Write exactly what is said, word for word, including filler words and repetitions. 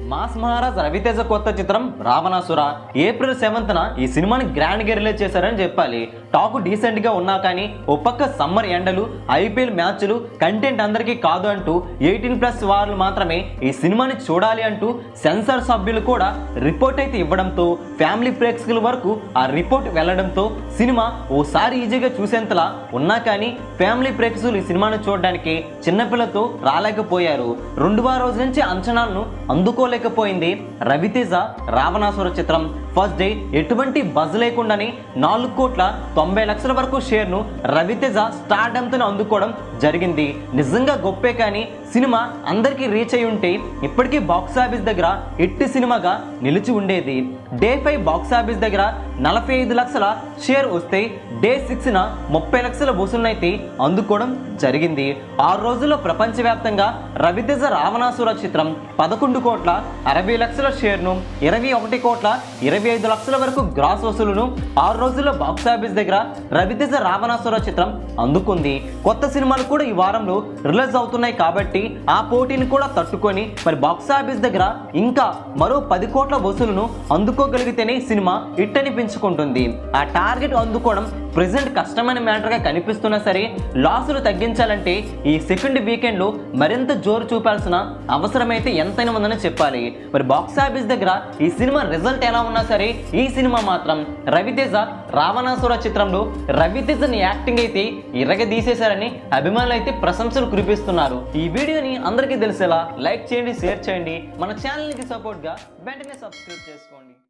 Mass Maharaj Raviteja కొత్త చిత్రం Ravanasura April seventh న ఈ సినిమాని గ్రాండ్ గా రిలీజ్ చేశారని చెప్పాలి. టాక్ డీసెంట్ గా ఉన్నా కానీ ఓ పక్క సమ్మర్ ఎండలు, ఐపీఎల్ మ్యాచ్లు, కంటెంట్ అందరికీ కాదు అంటూ ఎయిటీన్ ప్లస్ వాళ్ళు మాత్రమే ఈ సినిమాని చూడాలి అంటూ సెన్సార్ సభ్యులు కూడా రిపోర్ట్ అయితే ఇవ్వడంతో ఫ్యామిలీ ప్రేక్షకుల వరకు ఆ రిపోర్ట్ వెళ్లడంతో సినిమా ఓసారి ఈజీగా చూసేంతలా ఉన్నా కానీ ఫ్యామిలీ ప్రేక్షకులు ఈ సినిమాను చూడడానికి చిన్నపిల్లతో రాలేకపోయారు. రెండవ రోజు నుంచి అంచనాలను అందుకోలేకపోయింది రవితేజ రావణాసుర చిత్రం. ఫస్ట్ డే ఎటువంటి బజ్ లేకుండానే నాలుగు కోట్ల తొంభై లక్షల వరకు షేర్ ను రవితేజ స్టార్డమ్తో అందుకోవడం జరిగింది. నిజంగా గొప్పే, కానీ సినిమా అందరికీ రీచ్ అయి ఉంటే ఇప్పటికీ బాక్స్ ఆఫీస్ దగ్గర ఎట్టి సినిమాగా నిలిచి ఉండేది. డే ఫైవ్ బాక్స్ ఆఫీస్ దగ్గర నలభై ఐదు లక్షల షేర్ వస్తే డే సిక్స్ న ముప్పై లక్షల వసూలునైతే అందుకోవడం జరిగింది. ఆరు రోజుల్లో ప్రపంచవ్యాప్తంగా రవితేజ రావణాసుర చిత్రం పదకొండు కోట్ల అరవై లక్షల షేర్ను, ఇరవై ఒకటి కోట్ల ఇరవై ఐదు లక్షల వరకు గ్రాస్ వసూలును ఆరు రోజుల్లో బాక్స్ ఆఫీస్ దగ్గర రవితేజ రావణాసుర చిత్రం అందుకుంది. కొత్త సినిమాలు కూడా ఈ వారంలో రిలీజ్ అవుతున్నాయి కాబట్టి ఆ పోటీని కూడా తట్టుకొని మరి బాక్స్ ఆఫీస్ దగ్గర ఇంకా మరో పది కోట్ల వసూలును అందుకోగలిగితేనే సినిమా హిట్ అనిపించుకుంటుంది. ఆ టార్గెట్ అందుకోవడం ప్రెసెంట్ కష్టమైన మ్యాటర్ గా కనిపిస్తున్నా సరే లాసులు తగ్గించాలంటే ఈ సెకండ్ వీకెండ్ లో మరింత జోరు చూపాల్సిన అవసరం అయితే ఎంతైనా ఉందని చెప్పాలి. మరి బాక్స్ ఆఫీస్ దగ్గర ఈ సినిమా రిజల్ట్ ఎలా ఉన్నా సరే ఈ సినిమా మాత్రం రవితేజ రావణాసుర చిత్రంలో రవితేజని యాక్టింగ్ అయితే ఇరగదీసేశారని అభిమానులు అయితే ప్రశంసలు కురిపిస్తున్నారు. ఈ వీడియోని అందరికీ తెలిసేలా లైక్ చేయండి, షేర్ చేయండి, మన ఛానల్ కి సపోర్ట్ గా వెంటనే సబ్స్క్రైబ్ చేసుకోండి.